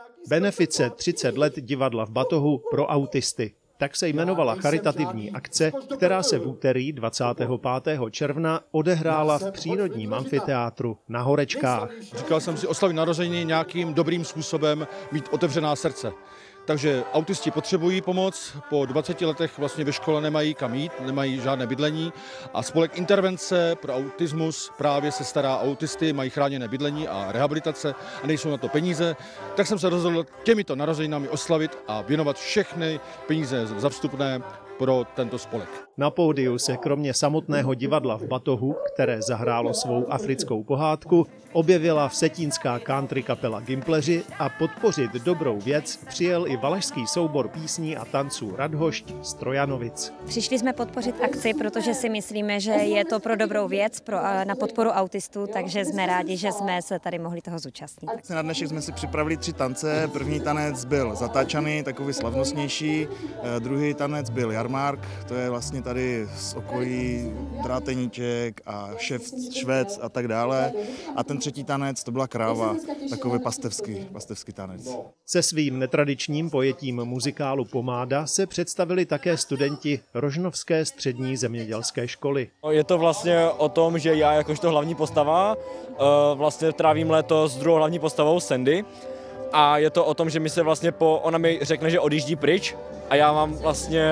Benefice 30 let divadla v batohu pro autisty. Tak se jmenovala charitativní akce, která se v úterý 25. června odehrála v přírodním amfiteátru na Horečkách. Říkal jsem si oslavit narozeniny nějakým dobrým způsobem, mít otevřená srdce. Takže autisti potřebují pomoc, po 20 letech vlastně ve škole nemají kam jít, nemají žádné bydlení a spolek Intervence pro autismus právě se stará o autisty, mají chráněné bydlení a rehabilitace a nejsou na to peníze. Tak jsem se rozhodl těmito narozeninami oslavit a věnovat všechny peníze za vstupné pro tento spolek. Na pódiu se kromě samotného divadla v batohu, které zahrálo svou africkou pohádku, objevila vsetínská country kapela Gimpleři a podpořit dobrou věc přijel i valašský soubor písní a tanců Radhošť z Trojanovic. Přišli jsme podpořit akci, protože si myslíme, že je to pro dobrou věc, na podporu autistů, takže jsme rádi, že jsme se tady mohli toho zúčastnit. Na dnešek jsme si připravili 3 tance. První tanec byl zatáčaný, takový slavnostnější. Druhý tanec byl jarmark, to je vlastně tady z okolí Dráteníček a Švec a tak dále. A ten třetí tanec, to byla kráva, takový pastevský tanec. Se svým netradičním pojetím muzikálu Pomáda se představili také studenti Rožnovské střední zemědělské školy. Je to vlastně o tom, že já jakožto hlavní postava vlastně trávím léto s druhou hlavní postavou Sandy a je to o tom, že mi se vlastně ona mi řekne, že odjíždí pryč a já mám vlastně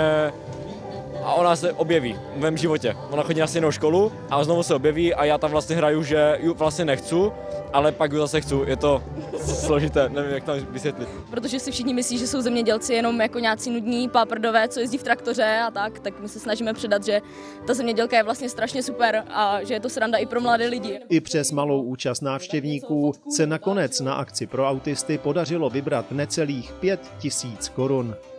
a ona se objeví v mém životě. Ona chodí na stejnou školu a znovu se objeví a já tam vlastně hraju, že ji vlastně nechci, ale pak ji zase chci. Je to složité, nevím, jak to vysvětlit. Protože si všichni myslí, že jsou zemědělci jenom jako nějací nudní páprdové, co jezdí v traktoře a tak my se snažíme předat, že ta zemědělka je vlastně strašně super a že je to sranda i pro mladé lidi. I přes malou účast návštěvníků se nakonec na akci pro autisty podařilo vybrat necelých 5 000 korun.